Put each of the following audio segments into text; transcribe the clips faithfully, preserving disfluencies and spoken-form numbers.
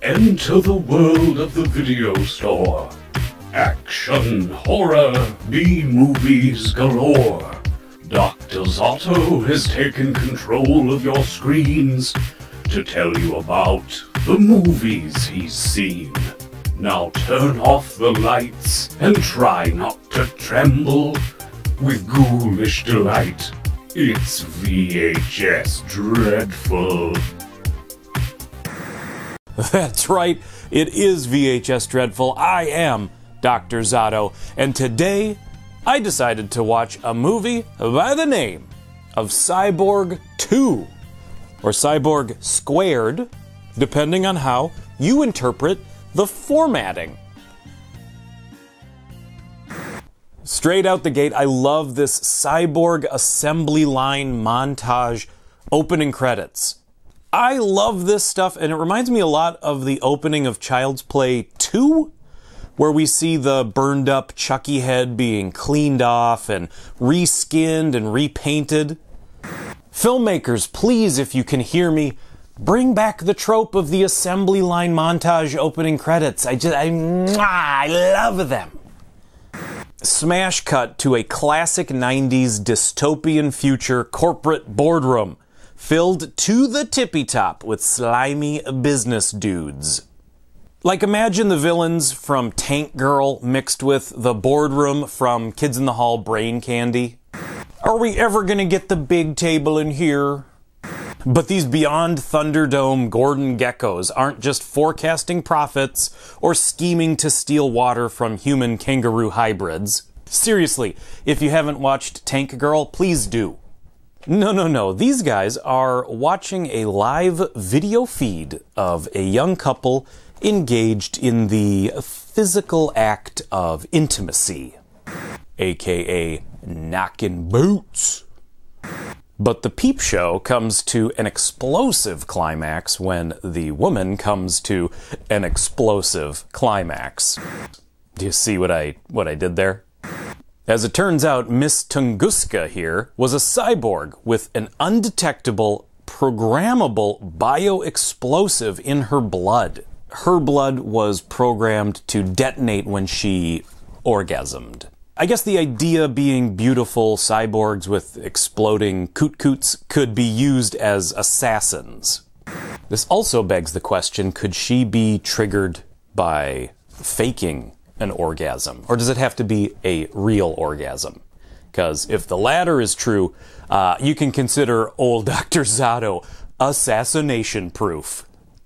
Enter the world of the video store. Action, horror, B-movies galore. Doctor Zotto has taken control of your screens to tell you about the movies he's seen. Now turn off the lights and try not to tremble with ghoulish delight. It's V H S Dreadful. That's right, it is V H S Dreadful. I am Doctor Zotto, and today I decided to watch a movie by the name of Cyborg two, or Cyborg Squared, depending on how you interpret the formatting. Straight out the gate, I love this Cyborg assembly line montage opening credits. I love this stuff, and it reminds me a lot of the opening of Child's Play two, where we see the burned up Chucky head being cleaned off and reskinned and repainted. Filmmakers, please, if you can hear me, bring back the trope of the assembly line montage opening credits. I just, I, I love them. Smash cut to a classic nineties dystopian future corporate boardroom, filled to the tippy top with slimy business dudes. Like, imagine the villains from Tank Girl mixed with the boardroom from Kids in the Hall Brain Candy. Are we ever gonna get the big table in here? But these beyond Thunderdome Gordon geckos aren't just forecasting profits or scheming to steal water from human kangaroo hybrids. Seriously, if you haven't watched Tank Girl, please do. No, no, no. These guys are watching a live video feed of a young couple engaged in the physical act of intimacy, aka knocking boots. But the peep show comes to an explosive climax when the woman comes to an explosive climax. Do you see what I what I did there? As it turns out, Miss Tunguska here was a cyborg with an undetectable, programmable bioexplosive in her blood. Her blood was programmed to detonate when she orgasmed. I guess the idea being beautiful cyborgs with exploding coot-coots could be used as assassins. This also begs the question, could she be triggered by faking an orgasm? Or does it have to be a real orgasm? Because if the latter is true, uh, you can consider old Doctor Zotto assassination proof.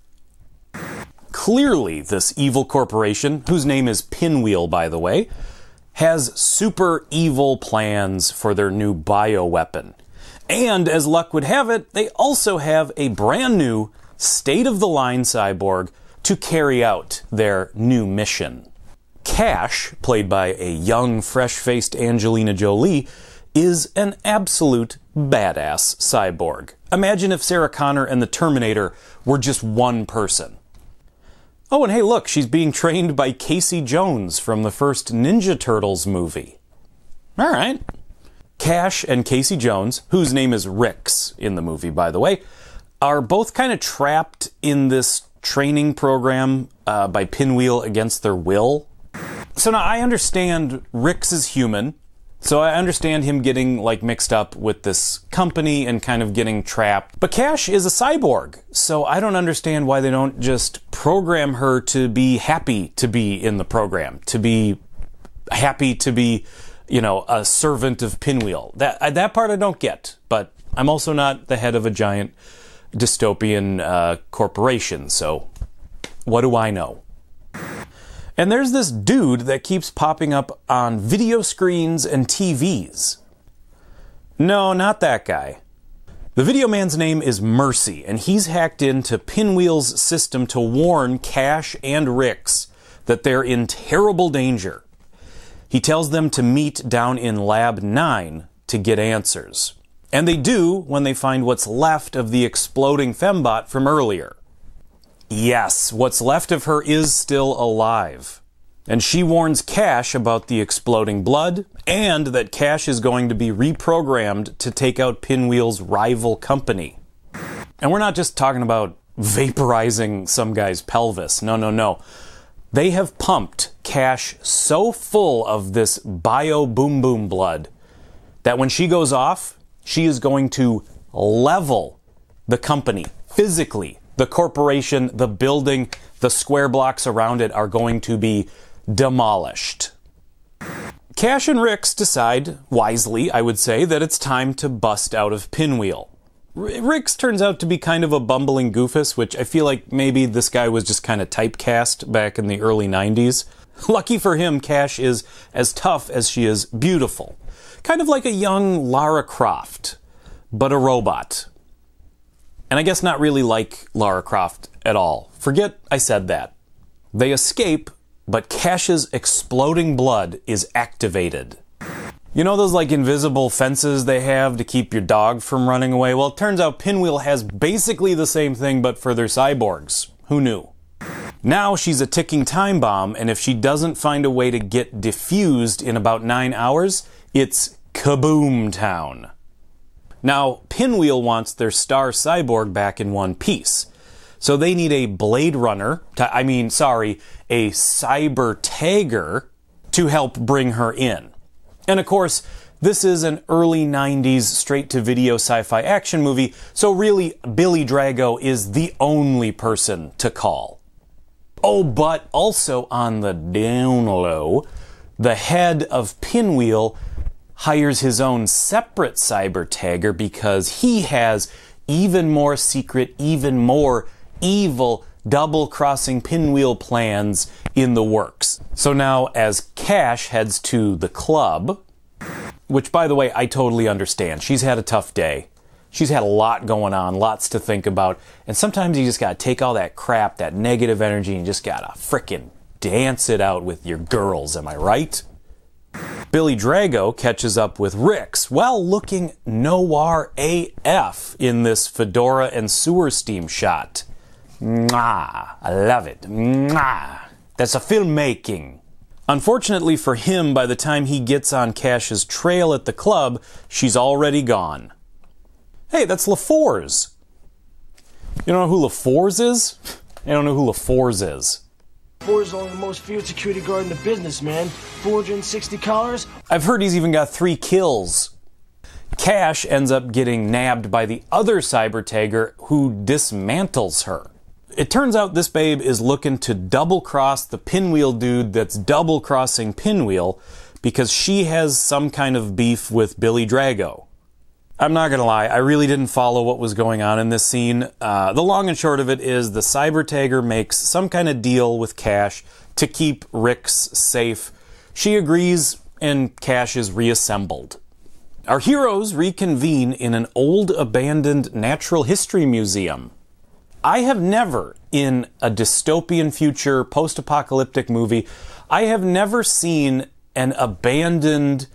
Clearly, this evil corporation, whose name is Pinwheel, by the way, has super evil plans for their new bioweapon. And as luck would have it, they also have a brand new, state-of-the-line cyborg to carry out their new mission. Cash, played by a young, fresh-faced Angelina Jolie, is an absolute badass cyborg. Imagine if Sarah Connor and the Terminator were just one person. Oh, and hey, look, she's being trained by Casey Jones from the first Ninja Turtles movie. All right. Cash and Casey Jones, whose name is Rix in the movie, by the way, are both kind of trapped in this training program uh, by Pinwheel against their will. So now I understand Rix is human, so I understand him getting like mixed up with this company and kind of getting trapped. But Cash is a cyborg, so I don't understand why they don't just program her to be happy to be in the program, to be happy to be, you know, a servant of Pinwheel. That that part I don't get, but I'm also not the head of a giant dystopian uh, corporation, so what do I know? And there's this dude that keeps popping up on video screens and T Vs. No, not that guy. The video man's name is Mercy, and he's hacked into Pinwheel's system to warn Cash and Rix that they're in terrible danger. He tells them to meet down in Lab nine to get answers. And they do when they find what's left of the exploding fembot from earlier. Yes, what's left of her is still alive. And she warns Cash about the exploding blood, and that Cash is going to be reprogrammed to take out Pinwheel's rival company. And we're not just talking about vaporizing some guy's pelvis. No, no, no. They have pumped Cash so full of this bio boom boom blood that when she goes off, she is going to level the company physically. The corporation, the building, the square blocks around it are going to be demolished. Cash and Rix decide, wisely I would say, that it's time to bust out of Pinwheel. Rix turns out to be kind of a bumbling goofus, which I feel like maybe this guy was just kind of typecast back in the early nineties. Lucky for him, Cash is as tough as she is beautiful. Kind of like a young Lara Croft, but a robot. And I guess not really like Lara Croft at all. Forget I said that. They escape, but Cash's exploding blood is activated. You know those like invisible fences they have to keep your dog from running away? Well, it turns out Pinwheel has basically the same thing but for their cyborgs. Who knew? Now she's a ticking time bomb, and if she doesn't find a way to get diffused in about nine hours, it's kaboom town. Now, Pinwheel wants their star cyborg back in one piece. So they need a Blade Runner, I mean, sorry, a Cyber Tagger to help bring her in. And of course, this is an early nineties straight-to-video sci-fi action movie, so really, Billy Drago is the only person to call. Oh, but also on the down low, the head of Pinwheel hires his own separate cyber tagger because he has even more secret, even more evil, double-crossing Pinwheel plans in the works. So now, as Cash heads to the club, which, by the way, I totally understand. She's had a tough day. She's had a lot going on, lots to think about, and sometimes you just gotta take all that crap, that negative energy, and just gotta frickin' dance it out with your girls, am I right? Billy Drago catches up with Rix, well, looking noir A F in this fedora and sewer steam shot. Mwah, I love it. Mwah, that's a filmmaking. Unfortunately for him, by the time he gets on Cash's trail at the club, she's already gone. Hey, that's LaFours. You don't know who LaFours is? I don't know who LaFours is. LaFours is only the most feared security guard in the business, man. four hundred sixty collars. I've heard he's even got three kills. Cash ends up getting nabbed by the other cyber tagger who dismantles her. It turns out this babe is looking to double-cross the Pinwheel dude that's double-crossing Pinwheel because she has some kind of beef with Billy Drago. I'm not gonna lie, I really didn't follow what was going on in this scene. Uh, the long and short of it is the cyber tagger makes some kind of deal with Cash to keep Rix safe. She agrees, and Cash is reassembled. Our heroes reconvene in an old abandoned natural history museum. I have never, in a dystopian future, post-apocalyptic movie, I have never seen an abandoned,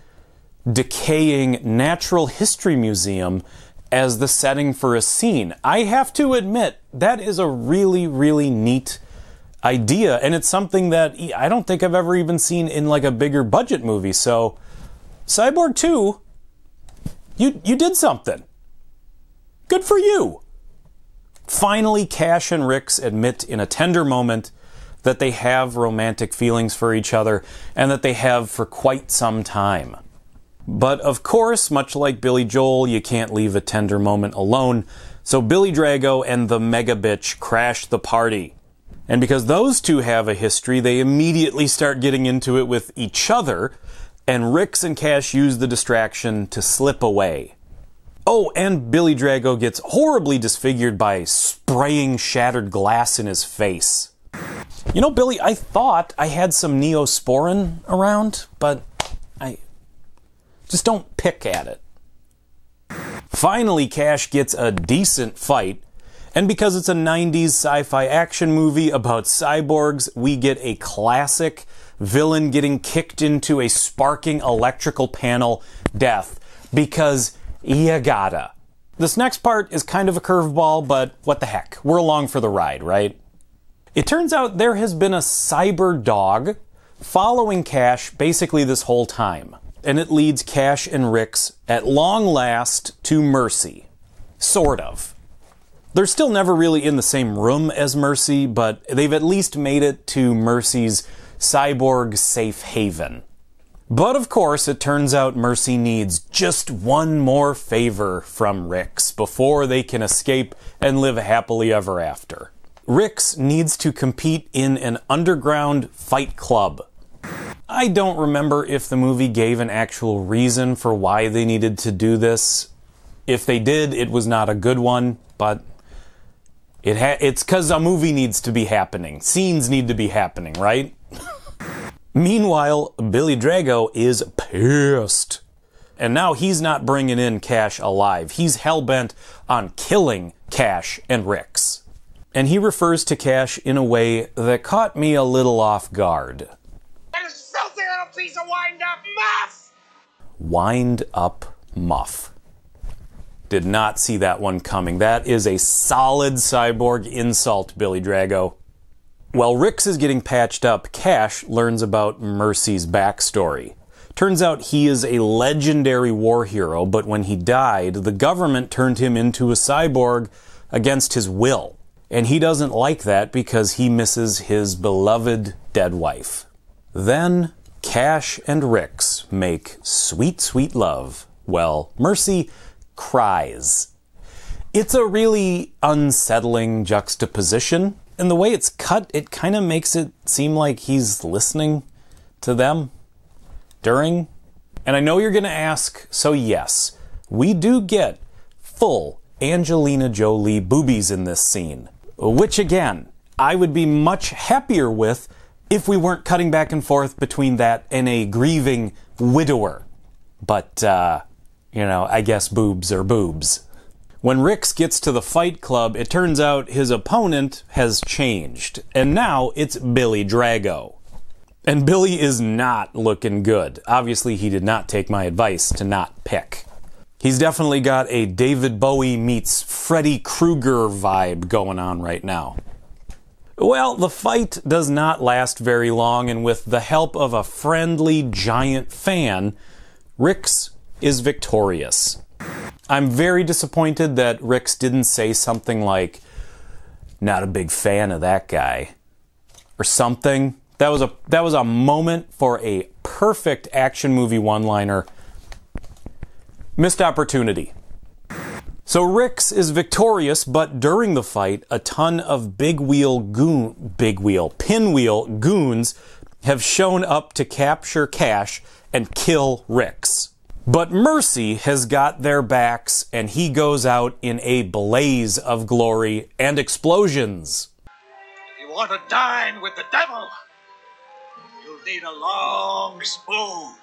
decaying natural history museum as the setting for a scene. I have to admit, that is a really, really neat idea, and it's something that I don't think I've ever even seen in like a bigger budget movie. So, Cyborg two, you, you did something. Good for you. Finally, Cash and Rix admit in a tender moment that they have romantic feelings for each other, and that they have for quite some time. But of course, much like Billy Joel, you can't leave a tender moment alone, so Billy Drago and the mega bitch crash the party. And because those two have a history, they immediately start getting into it with each other, and Rix and Cash use the distraction to slip away. Oh, and Billy Drago gets horribly disfigured by spraying shattered glass in his face. You know, Billy, I thought I had some Neosporin around, but I just don't pick at it. Finally, Cash gets a decent fight, and because it's a nineties sci-fi action movie about cyborgs, we get a classic villain getting kicked into a sparking electrical panel death, because you gotta. This next part is kind of a curveball, but what the heck, we're along for the ride, right? It turns out there has been a cyber dog following Cash basically this whole time, and it leads Cash and Rix at long last to mercy. Sort of. They're still never really in the same room as Mercy, but they've at least made it to Mercy's cyborg safe haven. But of course, it turns out Mercy needs just one more favor from Rix before they can escape and live happily ever after. Rix needs to compete in an underground fight club. I don't remember if the movie gave an actual reason for why they needed to do this. If they did, it was not a good one, but it ha it's because a movie needs to be happening. Scenes need to be happening, right? Meanwhile, Billy Drago is pissed. And now he's not bringing in Cash alive. He's hell-bent on killing Cash and Rix. And he refers to Cash in a way that caught me a little off guard. That is filthy little piece of wind-up muff! Wind-up muff. Did not see that one coming. That is a solid Cyborg insult, Billy Drago. While Rix is getting patched up, Cash learns about Mercy's backstory. Turns out he is a legendary war hero, but when he died, the government turned him into a cyborg against his will. And he doesn't like that because he misses his beloved dead wife. Then, Cash and Rix make sweet, sweet love. Well, Mercy cries. It's a really unsettling juxtaposition. And the way it's cut, it kind of makes it seem like he's listening to them during. And I know you're going to ask, so yes, we do get full Angelina Jolie boobies in this scene. Which, again, I would be much happier with if we weren't cutting back and forth between that and a grieving widower. But, uh, you know, I guess boobs are boobs. When Rix gets to the fight club, it turns out his opponent has changed, and now it's Billy Drago. And Billy is not looking good. Obviously, he did not take my advice to not pick. He's definitely got a David Bowie meets Freddy Krueger vibe going on right now. Well, the fight does not last very long, and with the help of a friendly giant fan, Rix is victorious. I'm very disappointed that Rix didn't say something like, not a big fan of that guy, or something. That was a, that was a moment for a perfect action movie one-liner. Missed opportunity. So Rix is victorious, but during the fight, a ton of big wheel goon, big wheel, pinwheel goons have shown up to capture Cash and kill Rix. But Mercy has got their backs, and he goes out in a blaze of glory and explosions. If you want to dine with the devil, you'll need a long spoon.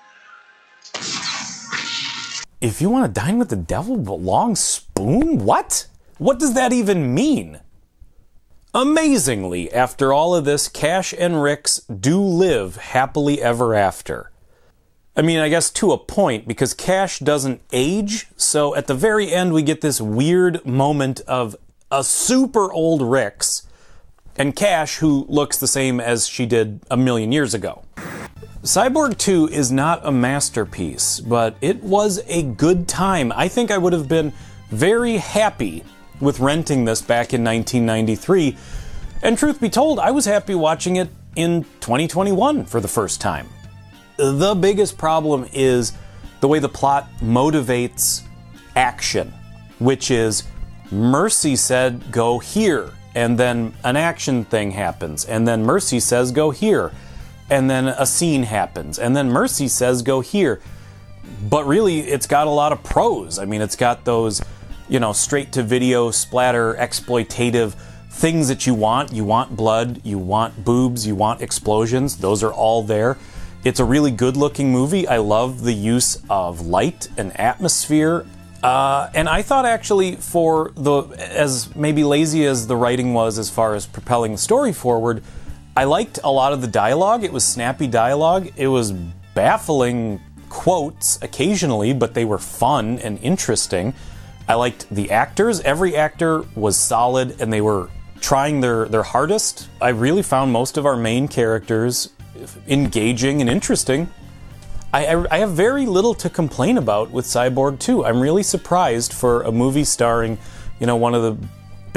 If you want to dine with the devil, but long spoon? What? What does that even mean? Amazingly, after all of this, Cash and Rix do live happily ever after. I mean, I guess to a point, because Cash doesn't age, so at the very end we get this weird moment of a super old Rix and Cash who looks the same as she did a million years ago. Cyborg two is not a masterpiece, but it was a good time. I think I would have been very happy with renting this back in nineteen ninety-three, and truth be told, I was happy watching it in twenty twenty-one for the first time. The biggest problem is the way the plot motivates action, which is Mercy said, go here, and then an action thing happens, and then Mercy says, go here, and then a scene happens, and then Mercy says, go here. But really, it's got a lot of pros. I mean, it's got those, you know, straight-to-video, splatter, exploitative things that you want. You want blood, you want boobs, you want explosions. Those are all there. It's a really good-looking movie. I love the use of light and atmosphere. Uh, and I thought actually for the, as maybe lazy as the writing was as far as propelling the story forward, I liked a lot of the dialogue. It was snappy dialogue. It was baffling quotes occasionally, but they were fun and interesting. I liked the actors. Every actor was solid and they were trying their, their hardest. I really found most of our main characters engaging and interesting. I, I, I have very little to complain about with Cyborg two. I'm really surprised for a movie starring, you know, one of the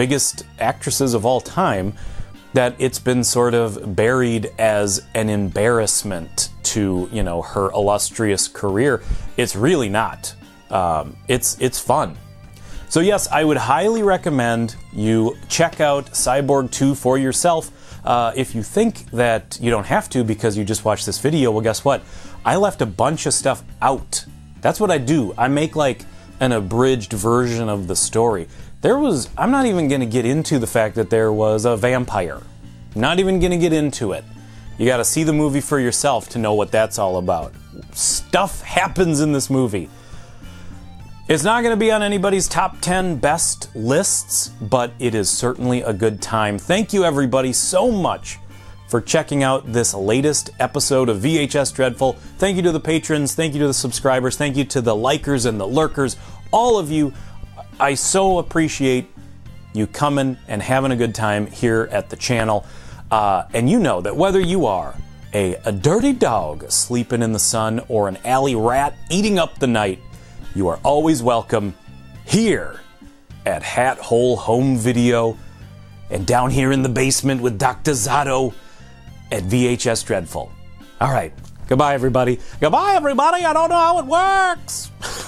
biggest actresses of all time, that it's been sort of buried as an embarrassment to, you know, her illustrious career. It's really not. Um, it's it's fun. So yes, I would highly recommend you check out Cyborg two for yourself. Uh, if you think that you don't have to because you just watched this video, well, guess what? I left a bunch of stuff out. That's what I do. I make like an abridged version of the story. There was, I'm not even going to get into the fact that there was a vampire. Not even going to get into it. You got to see the movie for yourself to know what that's all about. Stuff happens in this movie. It's not going to be on anybody's top ten best lists, but it is certainly a good time. Thank you everybody so much for checking out this latest episode of V H S Dreadful. Thank you to the patrons, thank you to the subscribers, thank you to the likers and the lurkers, all of you. I so appreciate you coming and having a good time here at the channel. Uh, and you know that whether you are a, a dirty dog sleeping in the sun or an alley rat eating up the night, you are always welcome here at Hat Hole Home Video and down here in the basement with Doctor Zotto at V H S Dreadful. All right, goodbye everybody. Goodbye everybody, I don't know how it works.